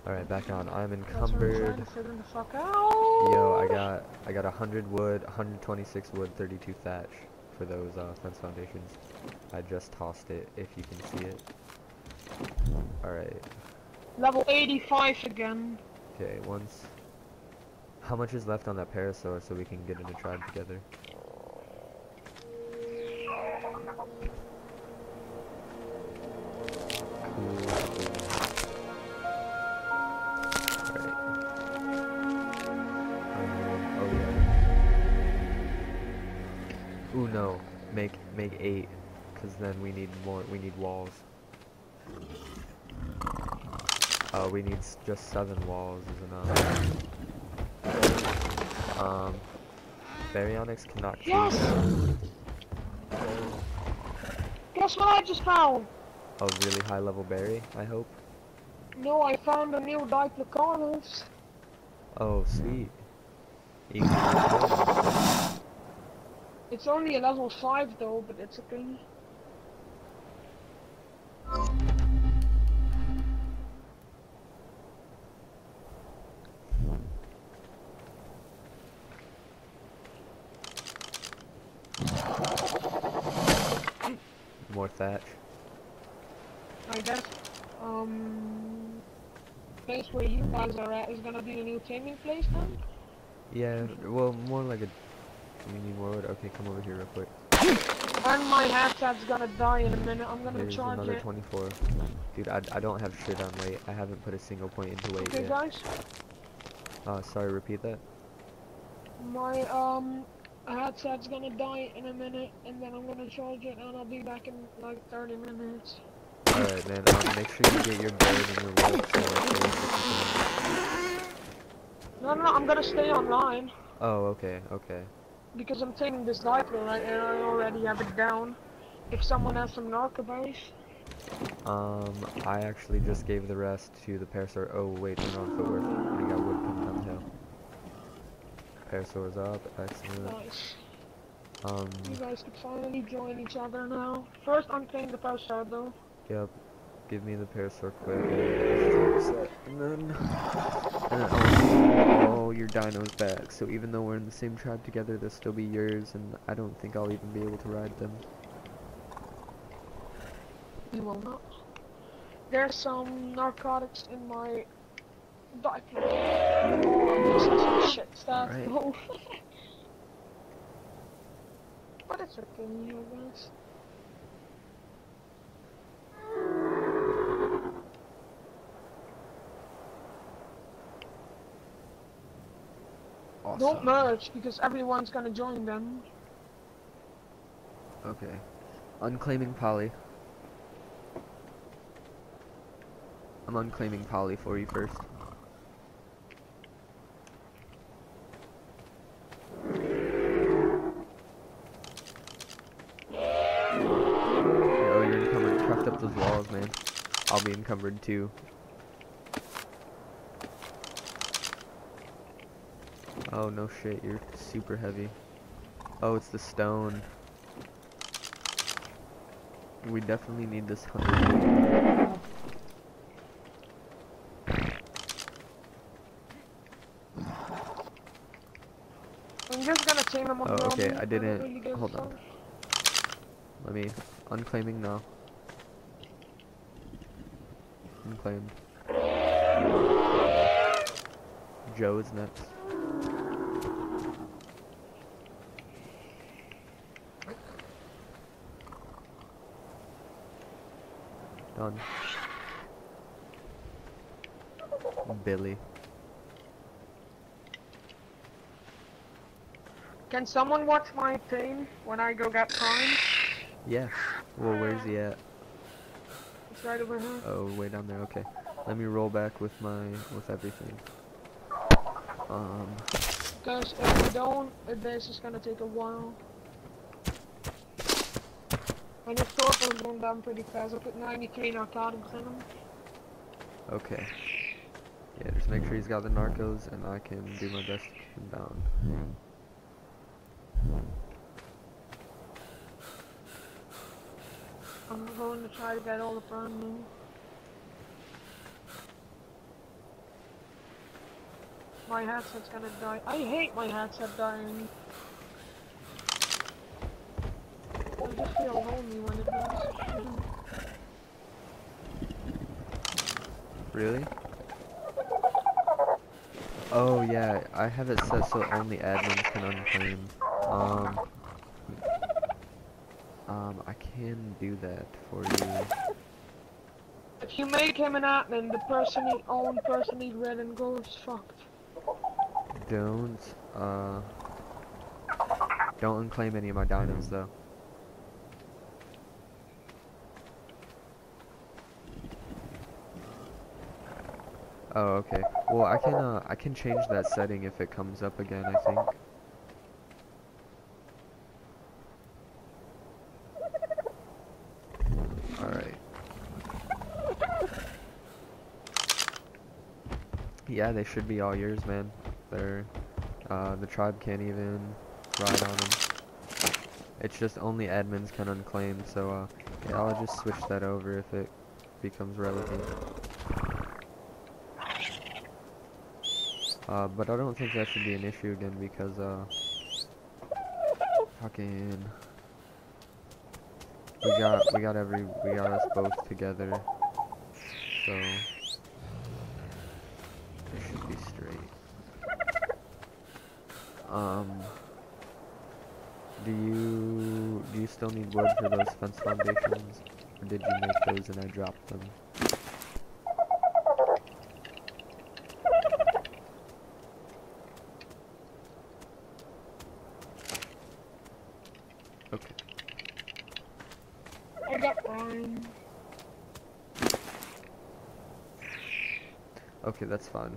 Alright, back on. I'm That's what I'm trying encumbered. to figure the fuck Yo, I out. got 100 wood, 126 wood, 32 thatch for those fence foundations. I just tossed it, if you can see it. Alright. Level 85 again. Okay, once. How much is left on that parasaur so we can get in a tribe together? Alright. Oh yeah. Ooh no. Make 8. Cause then we need more, we need walls. We need just 7 walls is enough. Baryonyx cannot choose. Yes! Guess what I just found? A really high level berry, I hope. No, I found a new Diplodocus. Oh, sweet. You can It's only a level 5 though, but it's okay. more thatch. I guess, place where you guys are at is gonna be the new taming place then? Yeah, well, more like a... We need more wood. Okay, come over here real quick. And my habitat's gonna die in a minute. I'm gonna Here's charge another it. 24. Dude, I don't have shit on weight. I haven't put a single point into weight Okay, yet. guys. Sorry, repeat that? My, headset's gonna die in a minute, and then I'm gonna charge it, and I'll be back in like 30 minutes. Alright, man, make sure you get your bird and your wolf No, I'm gonna stay online. Oh, okay, okay. Because I'm taking this Diplo right, and I already have it down. If someone has some narcoberries. I actually just gave the rest to the parasaur. Oh, wait, we're on footwork. We got wood coming down the hill. Parasaur's up, excellent. Nice. You guys can finally join each other now. First, I'm playing the parasaur though. Yep. Give me the parasaur quick. And then oh, your dino's back. So even though we're in the same tribe together, they'll still be yours, and I don't think I'll even be able to ride them. You will not. There's some narcotics in my diaper. Some shit stuff. Right. Oh. But it's okay, you guys. Awesome. Don't merge because everyone's gonna join them. Okay. Unclaiming poly. I'm unclaiming poly for you first. Oh, you're encumbered. Craft up those walls, man. I'll be encumbered too. Oh, no shit, you're super heavy. Oh, it's the stone. We definitely need this 100. I'm just gonna tame them on Oh, okay, Roman. I didn't. Hold on. Let me. Unclaiming now. Unclaimed. Joe is next. Done. Billy. Can someone watch my team when I go get time? Yeah. Well, where's he at? It's right over here. Oh, way down there. Okay. Let me roll back with everything. Because if we don't, this is gonna take a while. And the torpedoes going down pretty fast. I put 93 narcotics in them. Okay. Yeah, just make sure he's got the narcos, and I can do my best to keep him down. I'm going to try to get all the brand new. My headset's gonna die. I hate my headset dying. I just feel lonely when it does. Really? Oh yeah, I have it set so only admins can unclaim. I can do that for you. If you make him an admin, the person he owned person he's red and goes fucked. Don't unclaim any of my dinos though. Oh, okay. Well, I can change that setting if it comes up again, I think. Alright. Yeah, they should be all yours, man. They're, the tribe can't even ride on them. It's just only admins can unclaim, so, yeah, I'll just switch that over if it becomes relevant. But I don't think that should be an issue again because, fucking, we got us both together, so it should be straight. Do you still need wood for those fence foundations, or did you make those and I dropped them? Okay. I got mine. Okay, that's fine.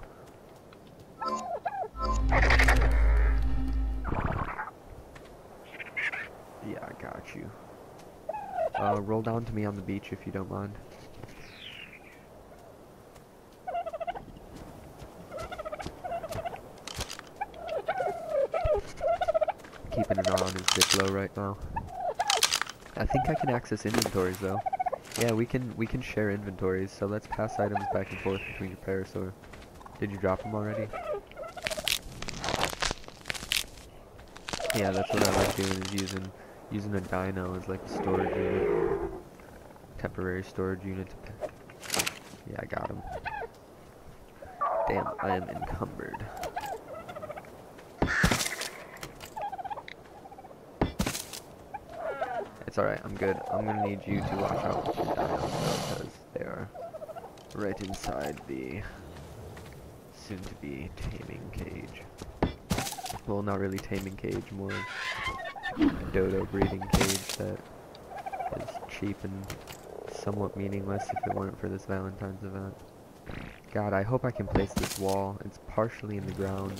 Yeah, I got you. Roll down to me on the beach if you don't mind. Keeping an eye on his Diplo right now. I think I can access inventories though. Yeah, we can share inventories, so let's pass items back and forth between your parasaur. Did you drop them already? Yeah, that's what I like doing, is using a dino as like a storage unit. Temporary storage unit to yeah, I got him. Damn, I am encumbered. It's alright, I'm good. I'm gonna need you to watch out with your dinos though, because they are right inside the soon-to-be taming cage. Well, not really taming cage, more a dodo breeding cage that is cheap and somewhat meaningless if it weren't for this Valentine's event. God, I hope I can place this wall. It's partially in the ground.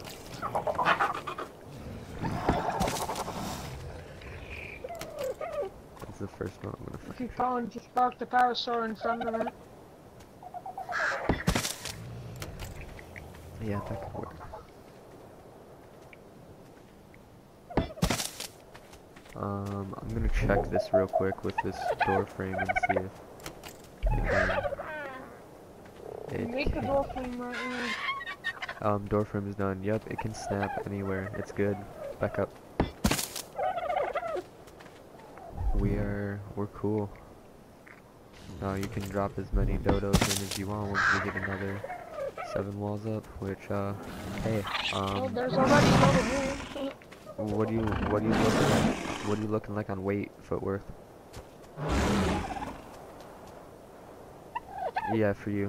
That's the first one I'm gonna If you finish. can't, just park the parasaur in front of it. Yeah, that could work. I'm gonna check this real quick with this door frame and see if it Make the door frame right now. door frame is done. Yep, it can snap anywhere. It's good. Back up. We're cool. You can drop as many dodos in as you want once we get another 7 walls up, which, hey, Oh, there's already another here. what are you looking like? What are you looking like on weight, Footworth? Yeah, for you.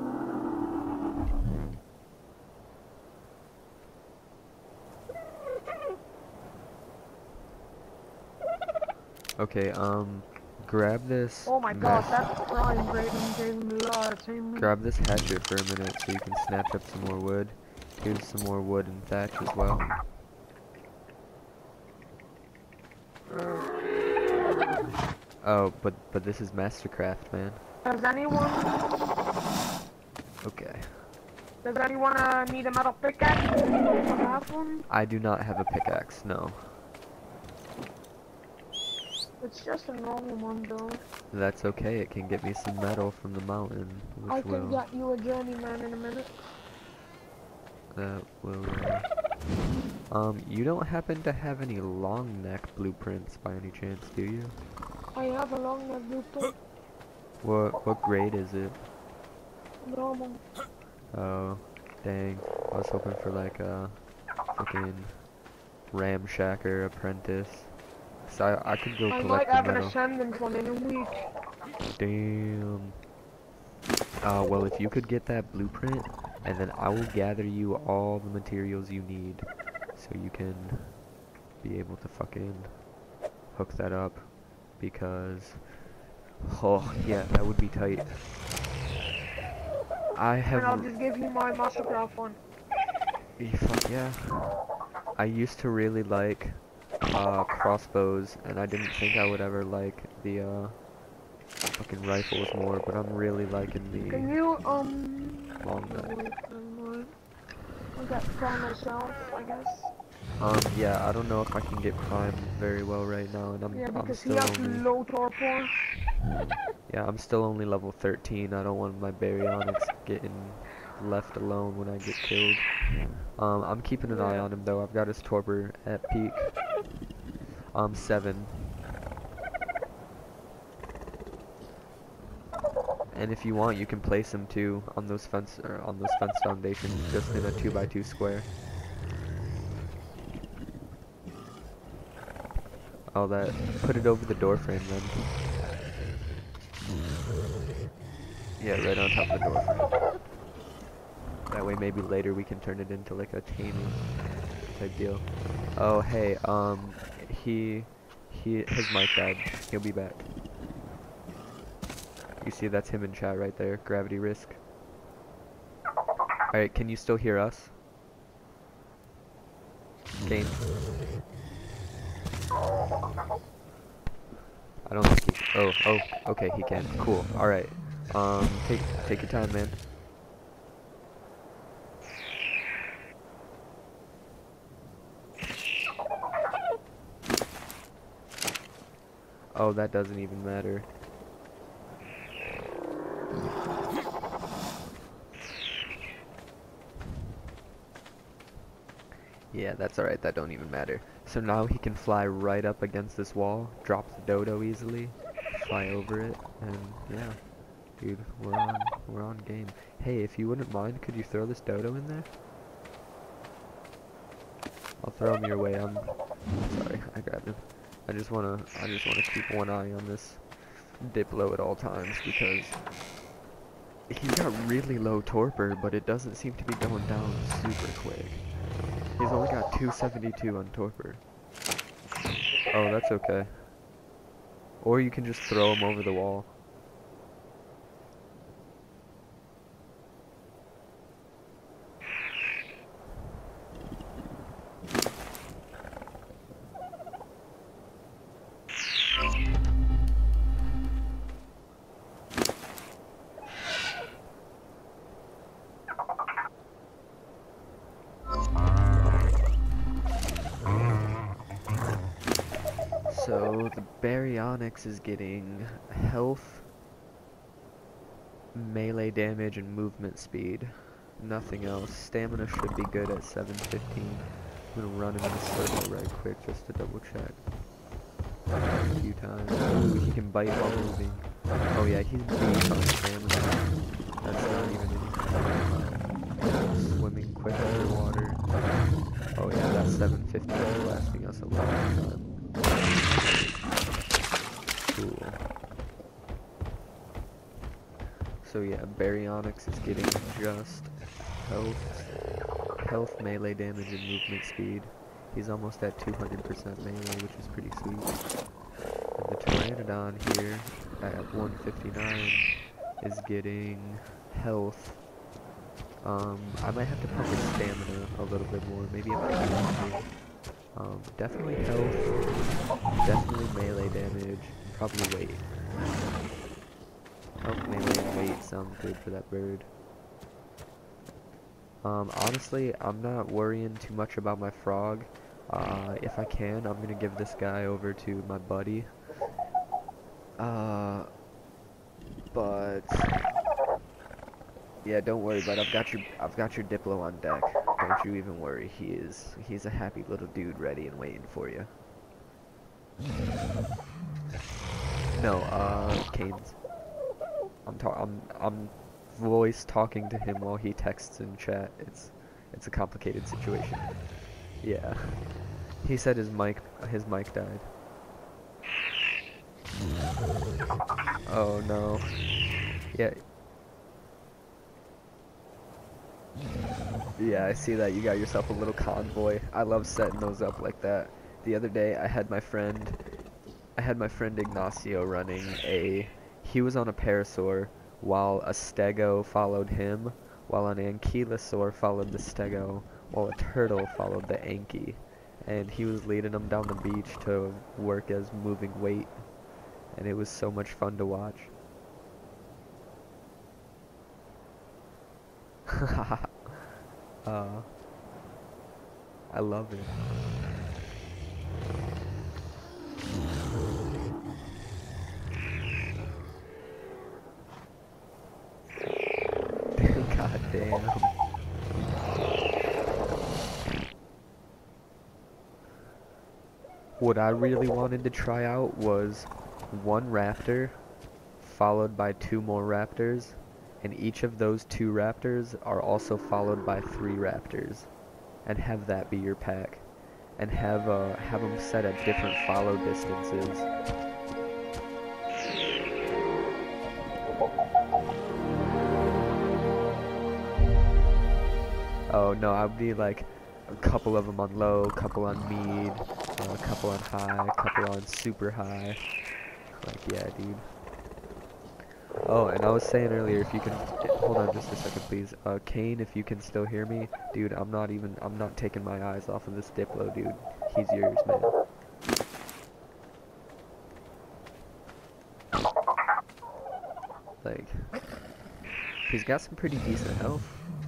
Okay, grab this. Oh my god, that prime rating gave me a lot of time. Grab this hatchet for a minute so you can snatch up some more wood. Here's some more wood and thatch as well. Oh, but this is Mastercraft, man. Does anyone Okay. need a metal pickaxe? Does anyone have one? I do not have a pickaxe, no. It's just a normal one though. That's okay, it can get me some metal from the mountain, which I can will. get you a journeyman in a minute. that will, you don't happen to have any long neck blueprints by any chance, do you? I have a long neck blueprint. What grade is it? Normal. Oh, dang. I was hoping for like a fucking ramshacker apprentice. So I could go I might collect the have an metal. ascendant one in a week. Damn. Well, if you could get that blueprint, and then I will gather you all the materials you need, so you can be able to fucking hook that up, because, oh, yeah, that would be tight. I And I'll have, just give you my Mastercraft one. fuck yeah. I used to really like, crossbows, and I didn't think I would ever like the, fucking rifles more, but I'm really liking Can the you, long neck. wait, never mind. I'll get prime myself, I guess. Yeah, I don't know if I can get Prime very well right now, and Yeah, I'm because he still has only, low torpor. yeah, I'm still only level 13. I don't want my Baryonyx getting left alone when I get killed. I'm keeping an eye Yeah. on him though. I've got his torpor at peak. 7. And if you want, you can place him too on those fence or on those fence foundations, just in a 2x2 square. Oh, that put it over the door frame then. Yeah, right on top of the door frame. That way, maybe later we can turn it into like a taming type deal. Oh, hey, his mic died. He'll be back. You see, that's him in chat right there. Gravity Risk. Alright, can you still hear us? Game. I don't think he. Oh, okay, he can. Cool. Alright. Take your time, man. Oh, that doesn't even matter. Yeah, that's alright, that don't even matter. So now he can fly right up against this wall, drop the dodo easily, fly over it, and yeah. Dude, we're on game. Hey, if you wouldn't mind, could you throw this dodo in there? I'll throw him your way. Sorry, I grabbed him. I just wanna keep one eye on this Diplo at all times, because he's got really low torpor, but it doesn't seem to be going down super quick. He's only got 272 on torpor. Oh, that's okay. Or you can just throw him over the wall. So the Baryonyx is getting health, melee damage, and movement speed. Nothing else. Stamina should be good at 715. I'm gonna run him in a circle right quick just to double check. A few times. Ooh, he can bite while moving. Oh yeah, he's beat on stamina. That's not even anything. Swimming quick underwater. Oh yeah, that's 750 is lasting us a long time. Cool. So yeah, Baryonyx is getting just health, melee damage, and movement speed. He's almost at 200% melee, which is pretty sweet. And the Pteranodon here at 159 is getting health. I might have to pump his stamina a little bit more, maybe up to 200. Definitely health, definitely melee damage, and probably weight. Health, melee, and weight sounds good for that bird. Honestly, I'm not worrying too much about my frog. If I can, I'm gonna give this guy over to my buddy. But Yeah, don't worry, but I've got your Diplo on deck. Don't you even worry. He's a happy little dude ready and waiting for you. No, Canes. I'm voice talking to him while he texts in chat. It's a complicated situation. Yeah. He said his mic died. Oh no. Yeah. Yeah, I see that you got yourself a little convoy. I love setting those up like that. The other day I had my friend Ignacio running he was on a parasaur while a stego followed him, while an ankylosaur followed the stego, while a turtle followed the anky. And he was leading them down the beach to work as moving weight. And it was so much fun to watch. I love it. God damn. What I really wanted to try out was one raptor followed by 2 more raptors, and each of those 2 raptors are also followed by 3 raptors, and have that be your pack, and have them set at different follow distances. Oh no, I would be like a couple of them on low, couple on mid, a couple on high, couple on super high. Like, yeah, dude. Oh, and I was saying earlier, if you can, hold on just a second, please. Kane, if you can still hear me, dude, I'm not taking my eyes off of this Diplo, dude. He's yours, man. Like, he's got some pretty decent health.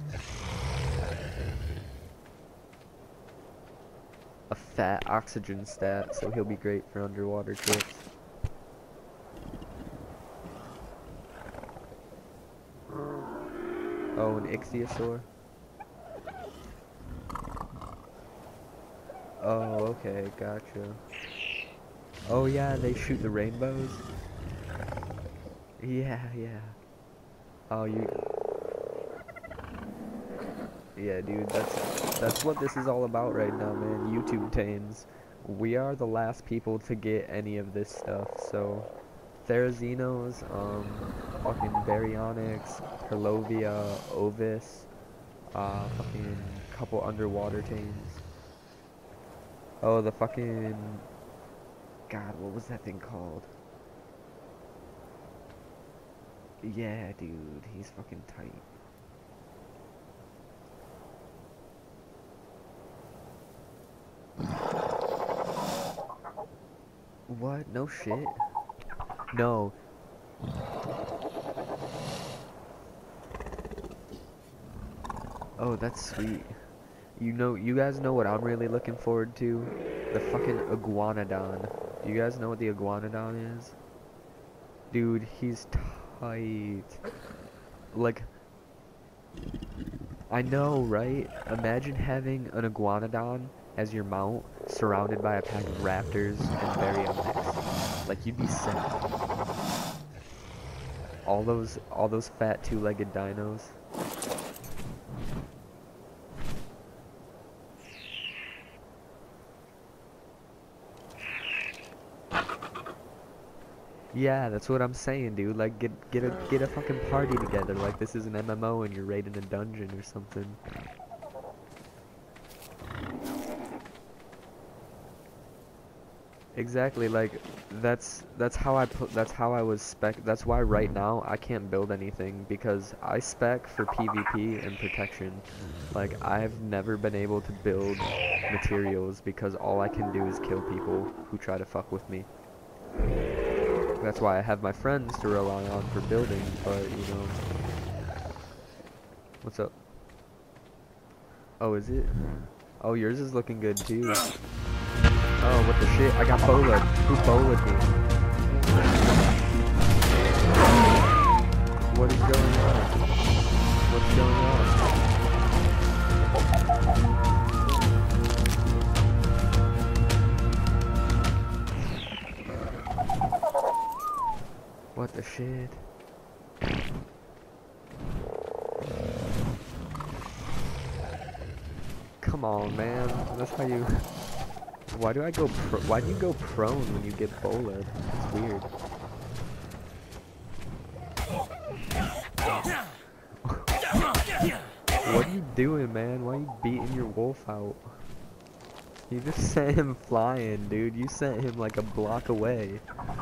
A fat oxygen stat, so he'll be great for underwater trips. Oh, an ichthyosaur? Oh, okay, gotcha. Oh yeah, they shoot the rainbows? Yeah, yeah. Oh, yeah, dude, that's what this is all about right now, man. YouTube tames. We are the last people to get any of this stuff, so Therazinos, fucking Baryonyx, Perlovia, Ovis, fucking couple underwater tames. Oh, the fucking, God, what was that thing called? Yeah, dude, he's fucking tight. What? No shit? No. Oh, that's sweet. You guys know what I'm really looking forward to? The fucking Iguanodon. Do you guys know what the Iguanodon is? Dude, he's tight. Like, I know, right? Imagine having an Iguanodon as your mount, surrounded by a pack of raptors and Baryonyx. Like, you'd be set. All those fat 2-legged dinos. Yeah, that's what I'm saying, dude. Like, get a fucking party together. Like, this is an MMO and you're raiding a dungeon or something. Exactly, like that's how I was spec. That's why right now I can't build anything, because I spec for PvP and protection. Like, I've never been able to build materials because all I can do is kill people who try to fuck with me. That's why I have my friends to rely on for building, but you know. What's up? Oh, is it? Oh, yours is looking good too. Oh, what the shit? I got bowled. Who bowled me? What is going on? What's going on? What the shit? Come on, man. That's how you... Why do you go prone when you get bullet? It's weird. What are you doing, man? Why are you beating your wolf out? You just sent him flying, dude. You sent him like a block away.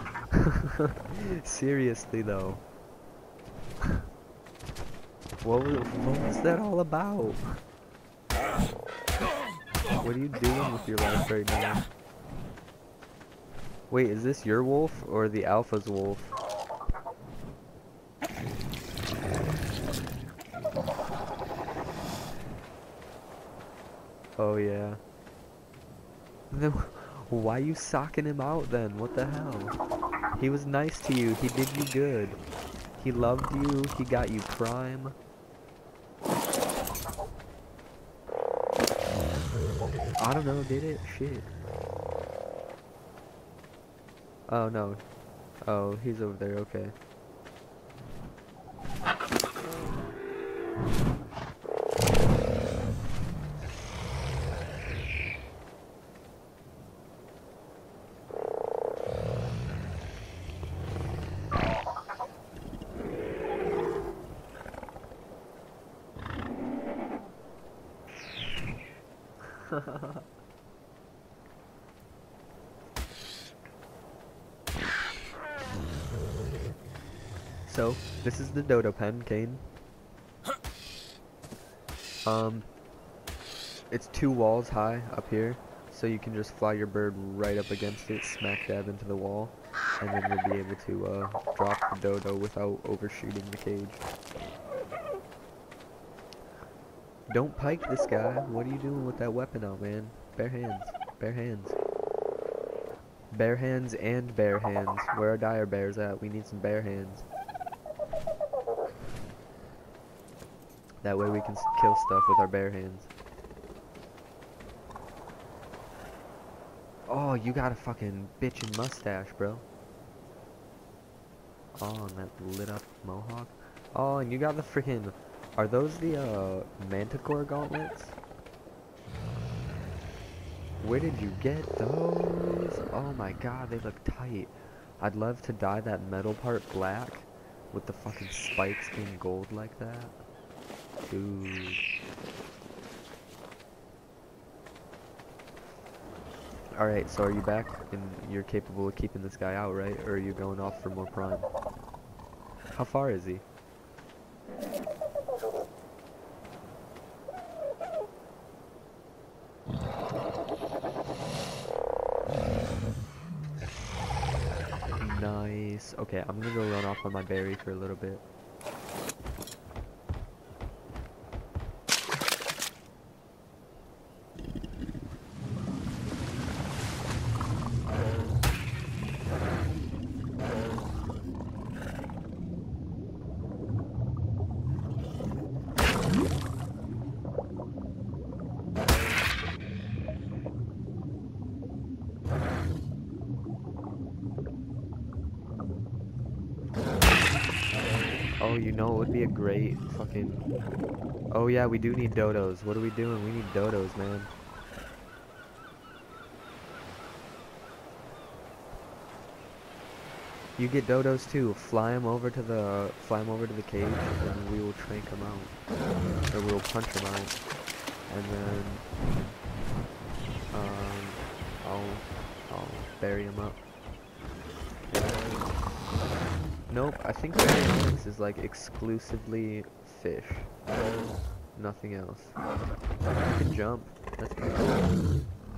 Seriously, though. What was that all about? What are you doing with your life right now? Wait, is this your wolf or the alpha's wolf? Oh yeah. Then why you socking him out then? What the hell? He was nice to you. He did you good. He loved you. He got you prime. I don't know, did it? Shit. Oh no. Oh, he's over there, okay. So, this is the dodo pen, Kane. It's 2 walls high up here, so you can just fly your bird right up against it, smack dab into the wall, and then you'll be able to drop the dodo without overshooting the cage. Don't pike this guy. What are you doing with that weapon out, man? Bare hands. Bare hands. Bare hands and bare hands. Where are dire bears at? We need some bare hands. That way we can kill stuff with our bare hands. Oh, you got a fucking bitchin' mustache, bro. Oh, and that lit up mohawk. Oh, and you got the freaking... Are those the, Manticore gauntlets? Where did you get those? Oh my god, they look tight. I'd love to dye that metal part black with the fucking spikes being gold like that. Dude. Alright, so are you back and you're capable of keeping this guy out, right? Or are you going off for more prime? How far is he? Nice. Okay, I'm gonna go run off on my berry for a little bit. Oh, you know it would be a great fucking... Oh yeah, we do need dodos. What are we doing? We need dodos, man. You get dodos too. Fly them over to the cage, and we will trank them out, or we'll punch them out, and then I'll bury them up. Nope, I think Baryonyx is like exclusively fish. Nothing else. You can jump. That's pretty cool.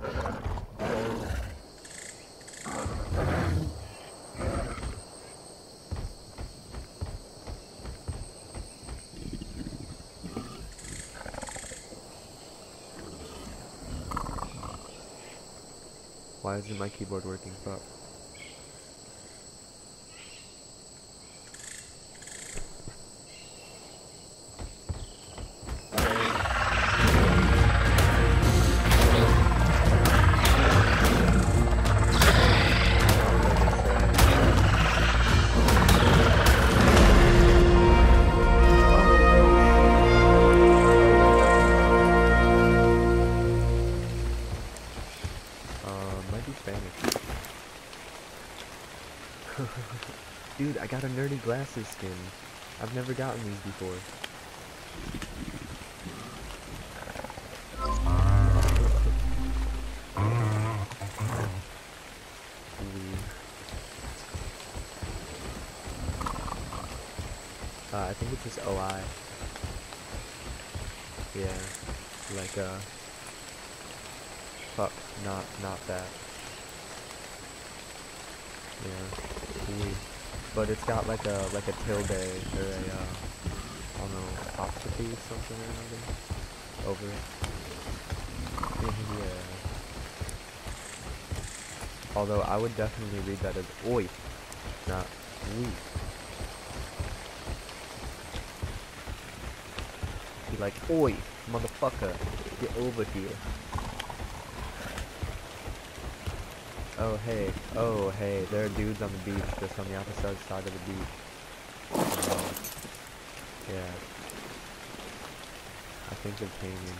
Why isn't my keyboard working? Fuck. I got a nerdy glasses skin. I've never gotten these before. I think it's just OI. Yeah, like fuck, not that. Yeah, but it's got like a tilde or a I don't know, apostrophe something or another over it. Yeah. Although I would definitely read that as oi, not we. Be like, oi, motherfucker, get over here. Oh hey, there are dudes on the beach, just on the opposite side of the beach. Yeah. I think they're taming.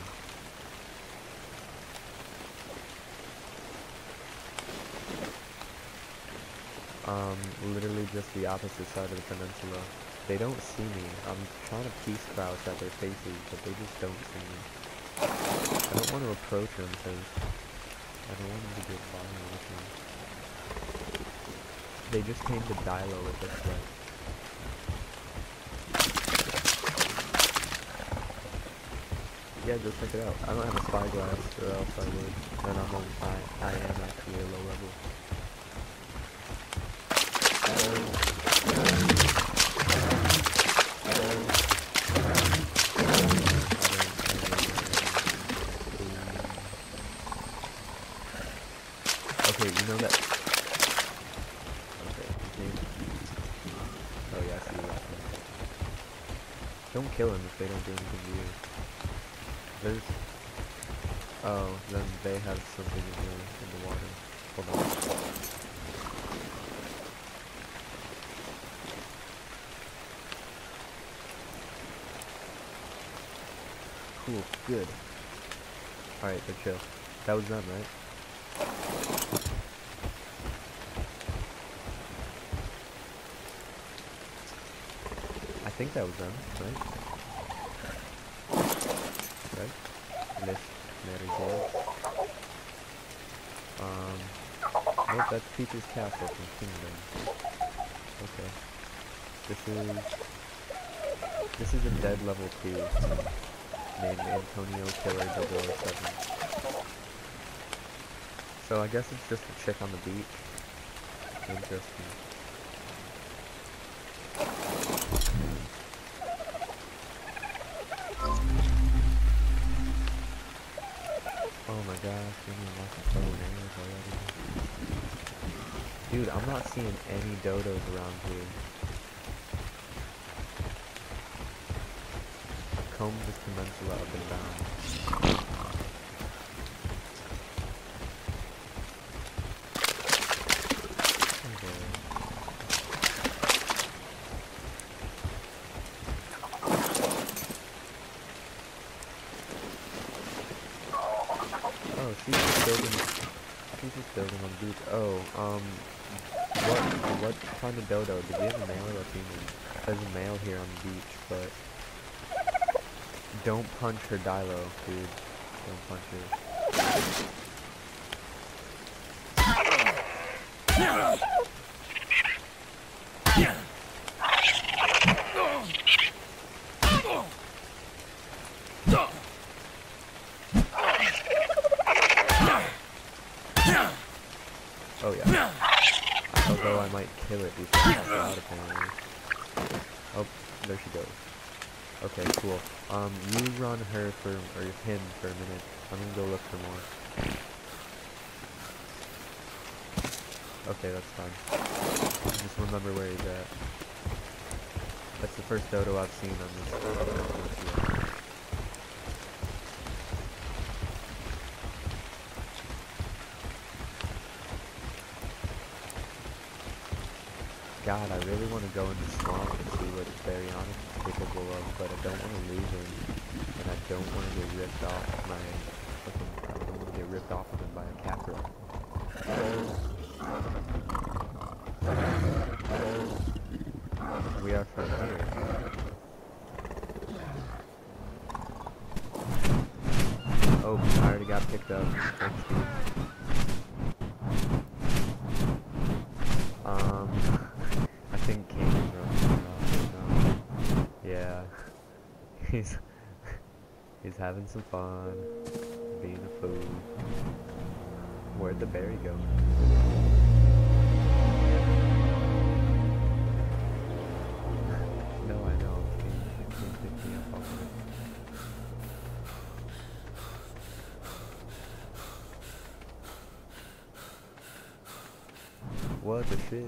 Literally just the opposite side of the peninsula. They don't see me. I'm trying to peace crouch at their faces, but they just don't see me. I don't want to approach them because I don't want them to get violent with me. They just came to Dilo with this way. Yeah, just check it out. I don't have a spyglass, or else I would. And I am actually a low level. Okay, you know that. Okay, oh yeah, I see that. Don't kill them if they don't do anything to you. There's. Oh, then they have something in the water. Hold on. Cool, good. Alright, they're chill. That was them, right? I think that was them, right? Right? Miss Mary Gold. Nope, that's Peach's Castle from Kingdom. Okay. This is a dead level 2 named Antonio Killer 007. So I guess it's just a chick on the beach. Interesting. Oh my gosh, we need lots of bow and arrows already. Dude, I'm not seeing any dodos around here. Comb this peninsula up and down. Oh, she's just building on the beach. Oh, what kind of dodo? Did we have a male or a female? There's a male here on the beach, but don't punch her Dilo, dude. Don't punch her. Oh yeah. Although I might kill it before I pop out apparently. Oh, there she goes. Okay, cool. You run her for, or him for a minute. I'm gonna go look for more. Okay, that's fine. Just remember where he's at. That's the first dodo I've seen on this. God, I really want to go in the swamp and see what Baryonyx is capable of, but I don't want to lose him, and I don't want to get ripped off my fucking, I don't want to get ripped off of him by a capra. We are from here. Oh, I already got picked up. Thanks, dude. I think Kane's running off now. Yeah. He's having some fun. Being a fool. Where'd the berry go? No, I know. Kane picked me up off of it. What the shit?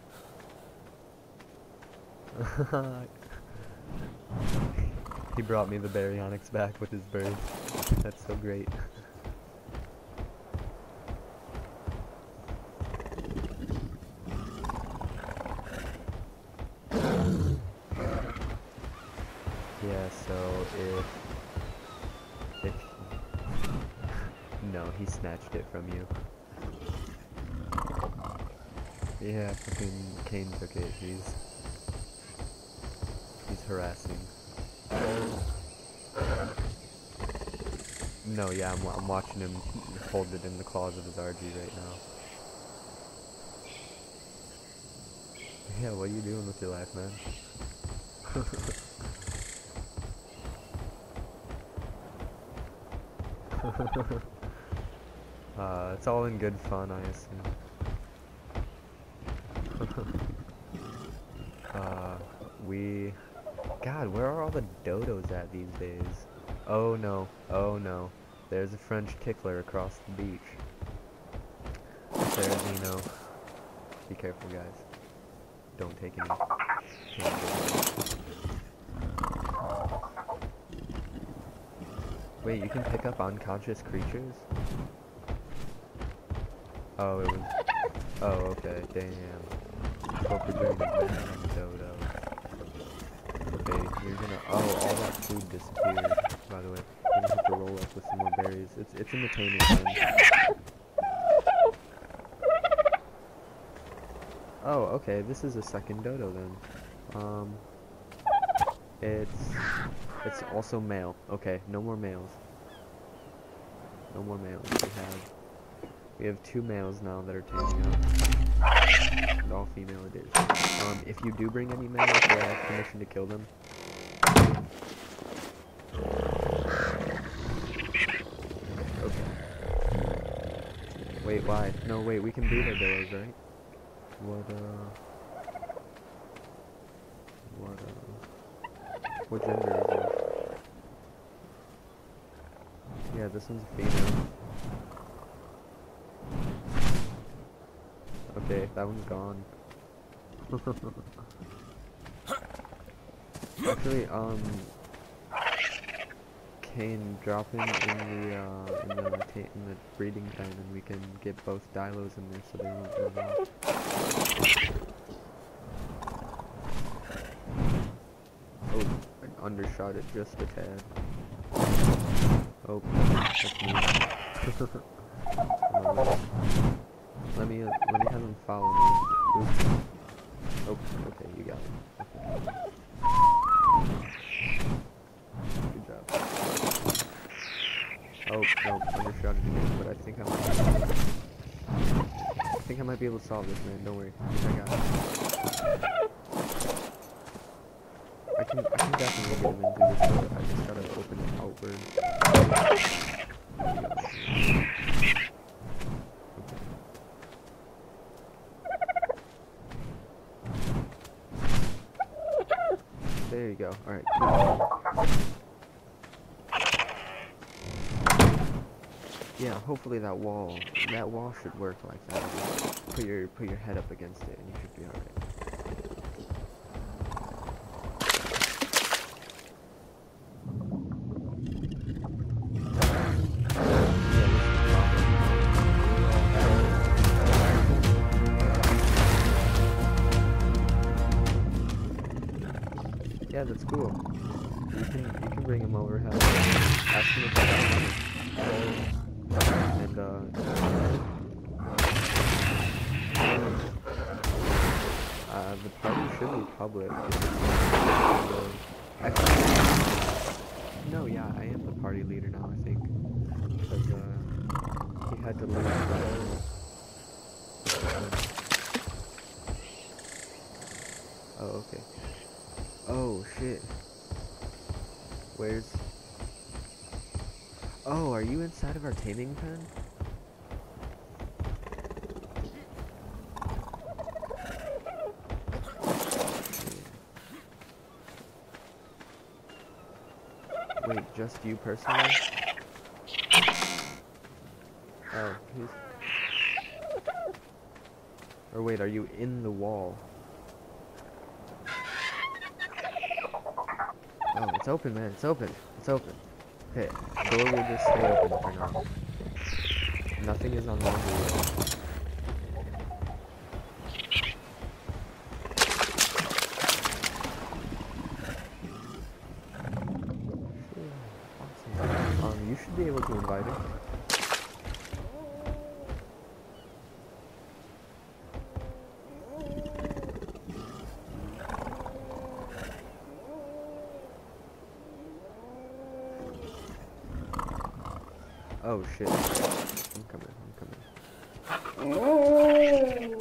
He brought me the baryonyx back with his bird. That's so great. Yeah, so if no, he snatched it from you. Yeah, fucking Kane took it. He's harassing. No, yeah, I'm watching him hold it in the claws of his RG right now. Yeah, what are you doing with your life, man? It's all in good fun, I assume. God, where are all the dodos at these days? Oh no, there's a French tickler across the beach. There's Nino. Be careful, guys. Don't take any. Wait, you can pick up unconscious creatures? Oh, it was... Oh, okay, damn. Hope the dragon is bad on the dodo. Okay, you're gonna... Oh, all that food disappeared, by the way. You're gonna have to roll up with some more berries. It's in the taming time. Oh, okay, this is a second dodo then. It's also male. Okay, no more males. No more males. We have 2 males now that are taming up. And all female it is. If you do bring any males, do I have permission to kill them? Okay. Wait, why? No, wait, we can breed our dodos, right? What gender is it? Yeah, this one's a female. Okay, that one's gone. Actually, Kane, drop in the breeding pen, and we can get both Dilos in there so they won't move off. Oh, I undershot it just a tad. Oh, that's me. Let me have him follow me. Oops. Oh, okay, you got it. Good job. Oh, no, undershot it again, but I think I might be able to solve this, man. Don't worry. I got it. I can definitely get him into this, but I just gotta open it outward. There you go. Alright, cool. Yeah, hopefully that wall should work like that. Just put your head up against it and you should be alright. Yeah, that's cool. You can bring him over. Ask him if I The party should be public. Actually, no, yeah, I am the party leader now, I think. Because, he had to leave Oh, okay. Oh, shit. Where's... Oh, are you inside of our taming pen? Wait, just you personally? Oh, who's... Or wait, are you in the wall? Oh, it's open, man. It's open. It's open. Okay, door will just stay open for now. Nothing is on laundry yet. Awesome. You should be able to invite him. Oh shit. I'm coming, I'm coming.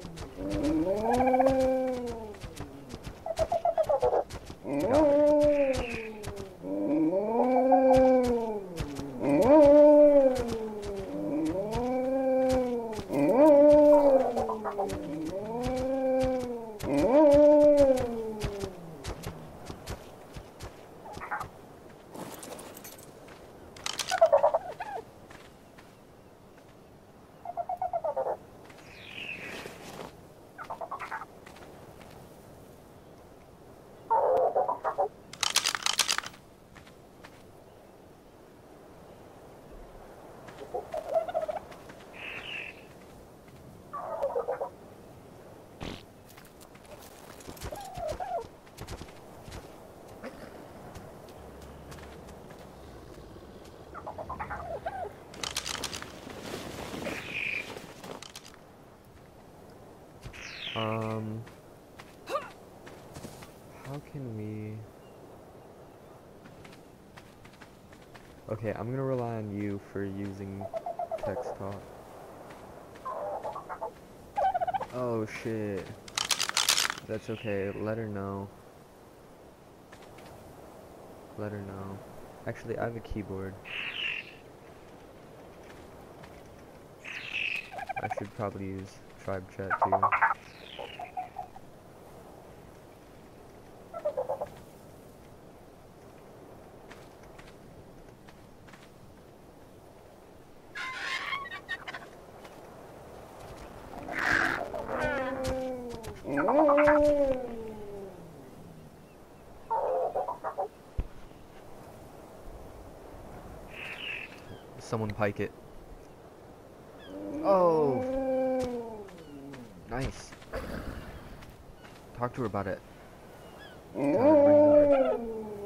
How can we... Okay, I'm gonna rely on you for using text talk. Oh shit. That's okay, let her know. Let her know. Actually, I have a keyboard. I should probably use tribe chat too. Someone pike it. Oh! Nice. Talk to her about it. Tell her to bring it over.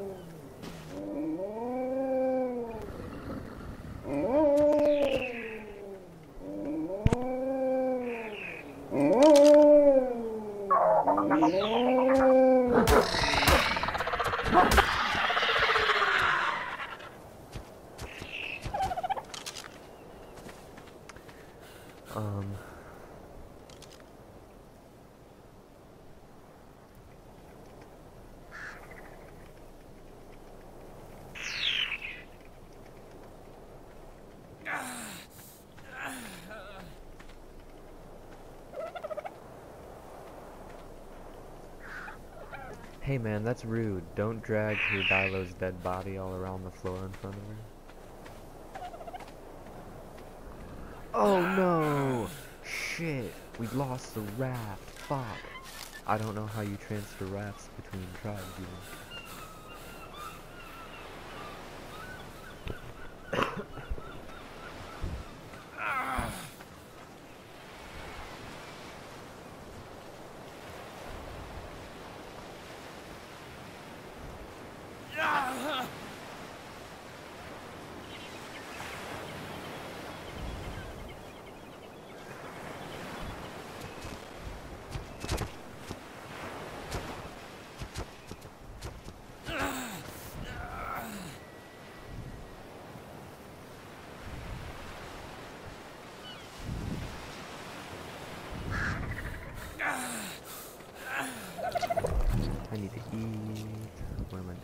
Hey man, that's rude. Don't drag Hudailo's dead body all around the floor in front of her. Oh no! Shit! We lost the raft. Fuck. I don't know how you transfer rafts between tribes even.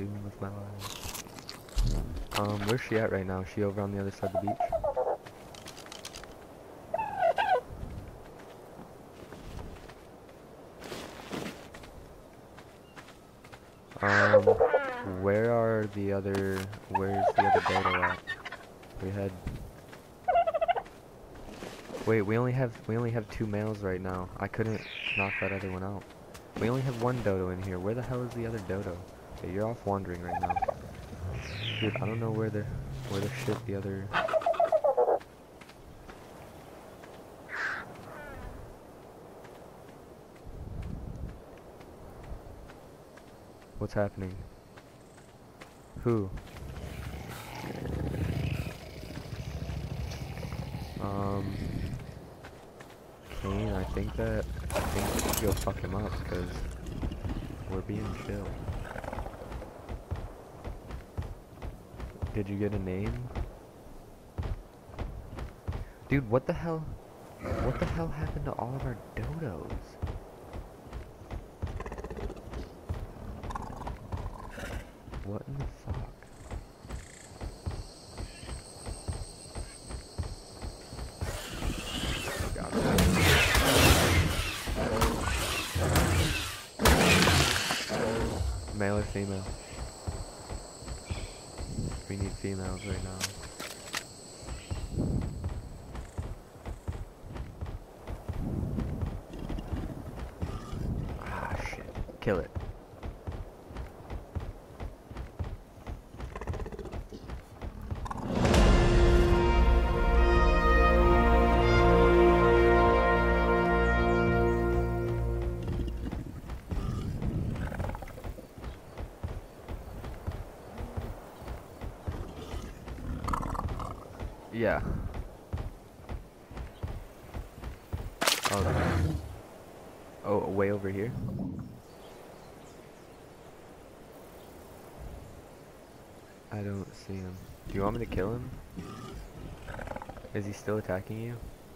doing with my life? Where's she at right now? Is she over on the other side of the beach? Where's the other dodo at? We had... Wait, we only have 2 males right now. I couldn't knock that other one out. We only have 1 dodo in here. Where the hell is the other dodo? Okay, you're off wandering right now. Dude, I don't know where the shit the other... What's happening? Who? Kane, I think we should go fuck him up, because we're being chill. Did you get a name? Dude, what the hell? What the hell happened to all of our dodos? What in the fuck? Male or female? We need females right now. Ah, shit. Kill it. Yeah. Oh, way over here? I don't see him. Do you want me to kill him? Is he still attacking you?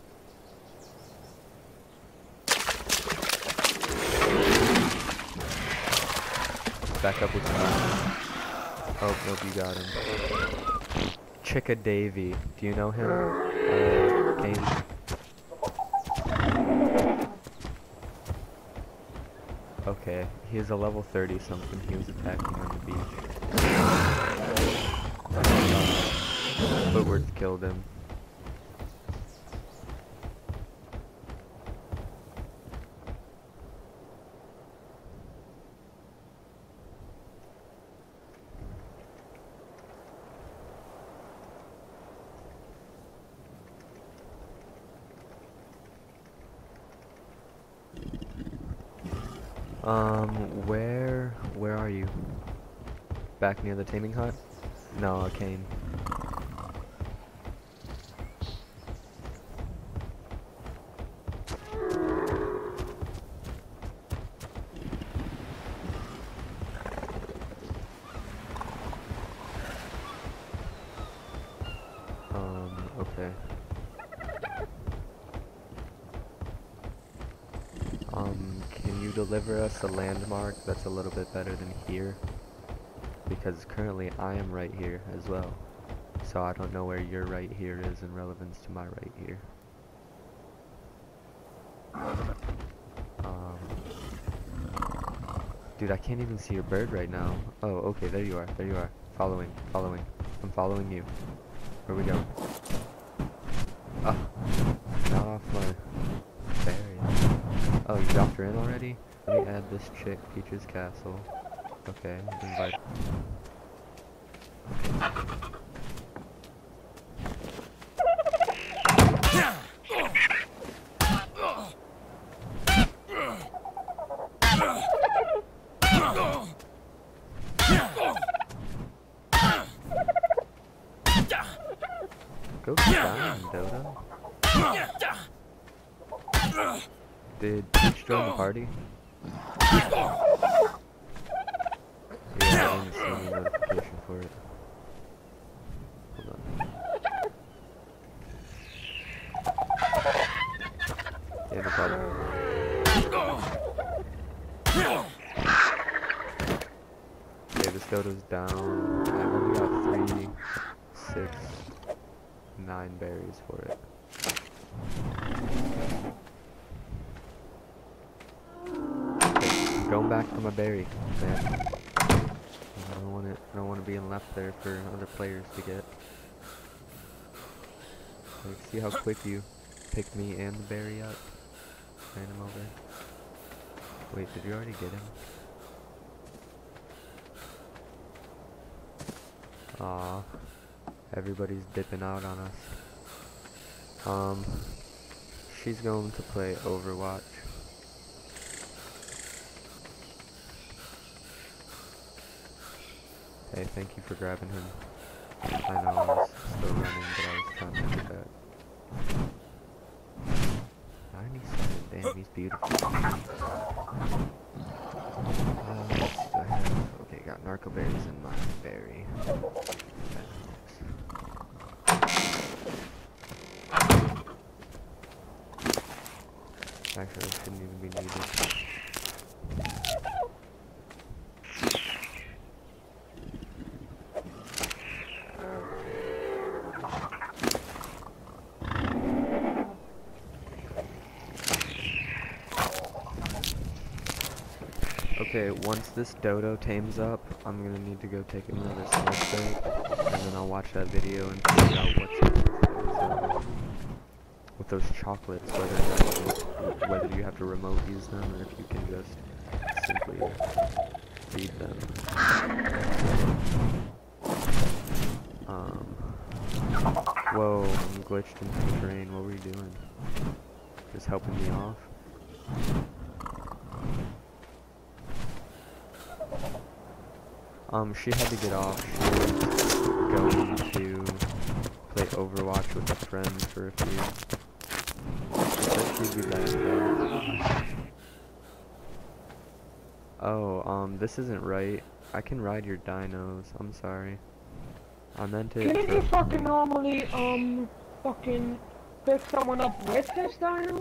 Back up with me. Oh, nope, you got him. Chicka Davy. Do you know him? Kane? Okay, he is a level 30 something. He was attacking on the beach. Footworth killed him. Where are you? Back near the taming hut? No, Kane. Okay. Can you deliver us a landmark that's a little bit better than here? Because currently I am right here as well. So I don't know where your right here is in relevance to my right here. Dude, I can't even see your bird right now. Oh, okay, there you are, there you are. Following. I'm following you. Where we go? Ah, not off my berry. Oh, you dropped her in already? Let me add this chick, Peach's Castle. Okay, invite. Go down, Dodo. Did Peach join the party? Yeah, I didn't see any notification for it. Hold on. Yeah, no problem. Okay, let's go. dodo's down. I've only got 3, 6, 9 berries for it. Okay, I'm going back for my berry, man. I don't want it being left there for other players to get. Like, see how quick you pick me and the berry up? Ran him over. Wait, did you already get him? Aw, everybody's dipping out on us. She's going to play Overwatch. Hey, thank you for grabbing him. I know I was still running, but I was trying to get back. 97, damn, he's beautiful. What do I have? Okay, got narco berries in my berry. Actually, that shouldn't even be needed. Okay, once this dodo tames up, I'm gonna need to go take another smoke break, and then I'll watch that video and figure out what's with those chocolates, whether you have to remote use them or if you can just simply feed them. Whoa, I'm glitched into the terrain. What were you doing? Just helping me off? She had to get off. She was going to play Overwatch with a friend for a few. She said she'd be back though. Oh, this isn't right. I can ride your dinos. I'm sorry. I meant to. Couldn't you fucking normally, fucking pick someone up with this dino?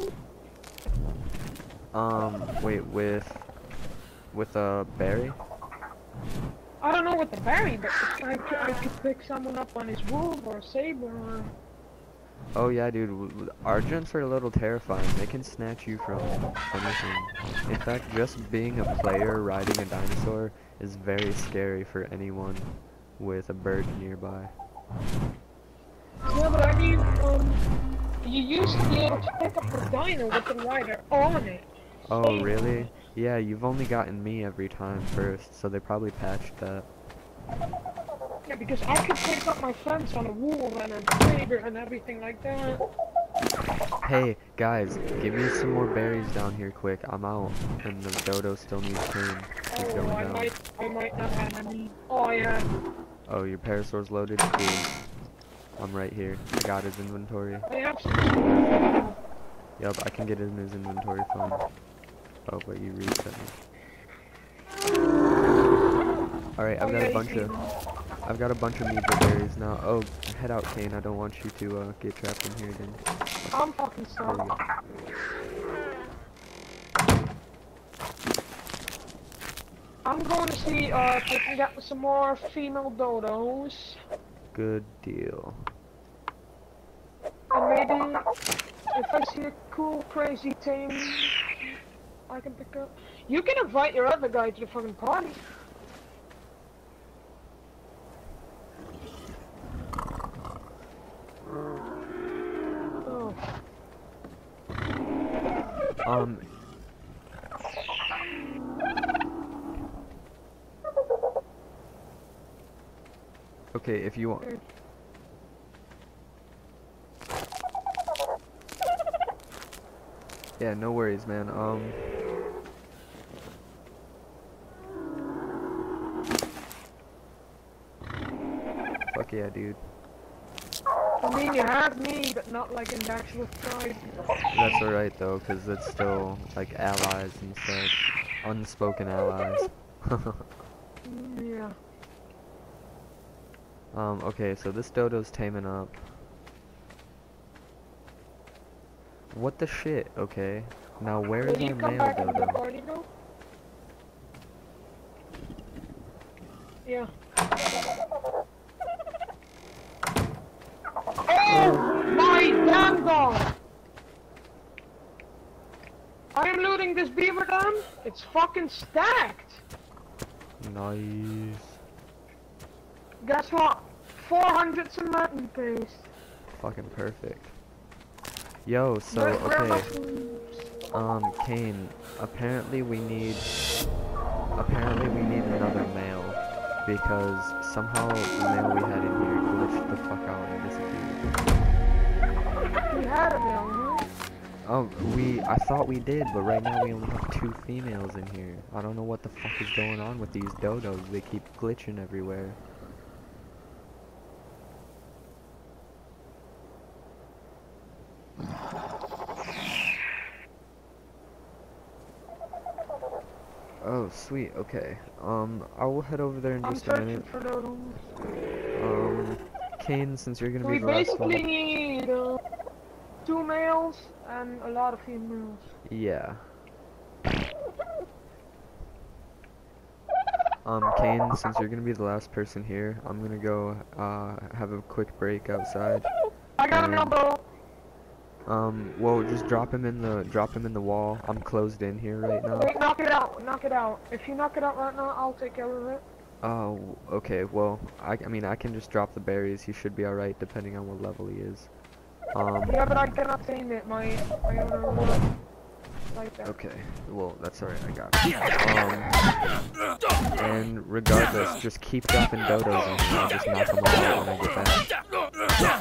Wait, with a berry? I don't know what the berry, but I could pick someone up on his wolf or saber or... Oh yeah, dude, Argents are a little terrifying. They can snatch you from anything. In fact, just being a player riding a dinosaur is very scary for anyone with a bird nearby. Yeah, but I mean, you used to be able to pick up the dino with the rider on it. Oh, really? Yeah, you've only gotten me every time first, so they probably patched that. Yeah, because I could pick up my friends on a wolf and a saber and everything like that. Hey, guys, give me some more berries down here quick. I'm out, and the dodo still needs tame. He's Oh, going I down. might not have any. Oh, yeah. Oh, your parasaur's loaded? Cool. I'm right here. I got his inventory. I have some. Yup, I can get in his inventory fine. Oh, but you reset me. Alright, I've got a bunch of meager berries now. Oh, head out, Kane. I don't want you to get trapped in here again. I'm fucking sorry. I'm going to see if I can get some more female dodos. Good deal. And maybe if I see a cool, crazy team, I can pick up. You can invite your other guy to the fucking party. Oh. Okay, if you want. Yeah, no worries, man. Fuck yeah, dude. I mean, you have me, but not like in the actual tribe. That's alright though, cause it's still like allies and such. Unspoken allies. Yeah. Okay, so this dodo's taming up. What the shit, okay? Now where is our male dodo? Yeah. Oh my damn god! I am looting this beaver dam. It's fucking stacked. Nice. Guess what? 400 cement paste. Fucking perfect. Yo, so, Where are my okay. foods? Kane, apparently we need another mail. Because somehow the mail we had in here glitched the fuck out and disappeared. We had a mail, huh? Oh, I thought we did, but right now we only have 2 females in here. I don't know what the fuck is going on with these dodos. They keep glitching everywhere. Oh, sweet, okay. I will head over there in just a minute. For dodos. Kane, since you're gonna We be the last basically one. need 2 males and a lot of females. Yeah. Kane, since you're gonna be the last person here, I'm gonna go, have a quick break outside. I got an elbow. Well, just drop him in the wall. I'm closed in here right now. Wait, knock it out. If you knock it out right now, I'll take care of it. Oh, okay, well, I mean, I can just drop the berries. He should be alright, depending on what level he is. Yeah, but I cannot tame it. My owner like that. Okay, well, that's alright, I got it. And regardless, just keep dropping dodos and I'll just knock them all out when I get back.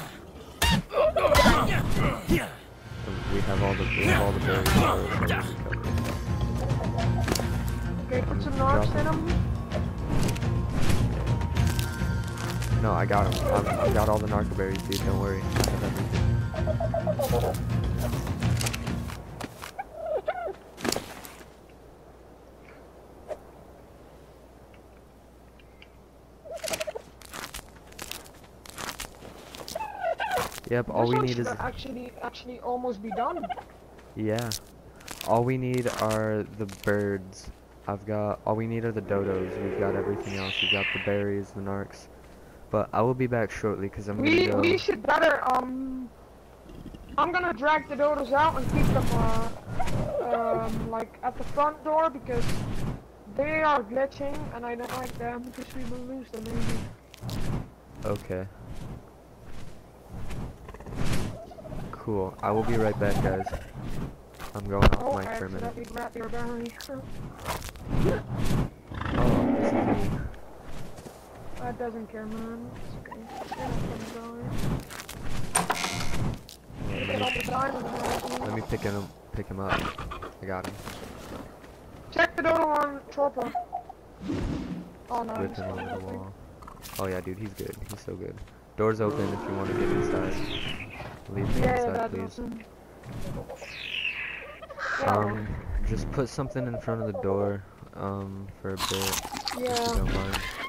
We have all the berries. Okay, put some knobs in them. No, I got them. I've got all the narco berries, dude, don't worry. I have everything. Yep, all we need is actually almost be done. yeah. All we need are the birds. All we need are the dodos. We've got everything else. We've got the berries, the narcs. But I will be back shortly because I'm gonna go. We should better I'm gonna drag the dodos out and keep them like at the front door because they are glitching and I don't like them because we will lose them maybe. Okay. Cool. I will be right back, guys. I'm going off mic for a minute. Your berry. Oh, this is me. That doesn't care, man. It's okay. Let me pick him up. I got him. Check the dodo on Chopper. Oh no. Whip him over the wall. Oh yeah, dude, he's good. He's so good. Doors open if you want to get inside. Leave me inside, please. Awesome. Just put something in front of the door, for a bit. Yeah. If you don't mind.